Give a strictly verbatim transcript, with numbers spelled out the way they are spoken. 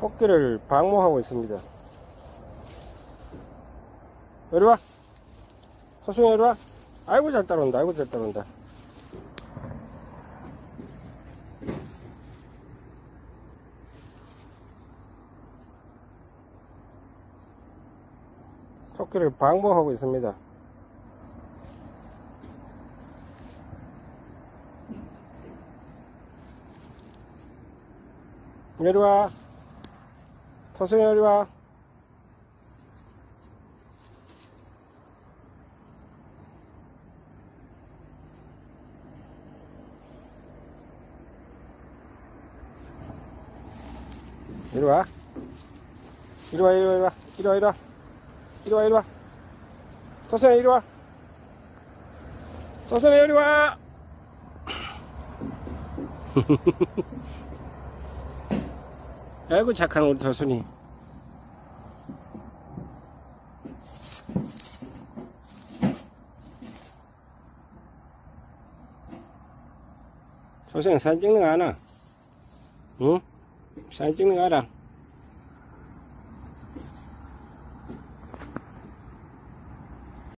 토끼를 방모하고 있습니다. 이리와. 서순이 이리와. 아이고 잘 따라온다. 아이고 잘 따라온다. 토끼를 방모하고 있습니다. 이리와. 서순이 이리와. 이리와. 이리와 이리와 이리와 이리와 이리와 이리와 서순이 이리와. 서순이 이리와. 아이고 착한 우리 서순이. 서순이 사진 찍는 거 아나? 응? 사진 찍는 거 알아?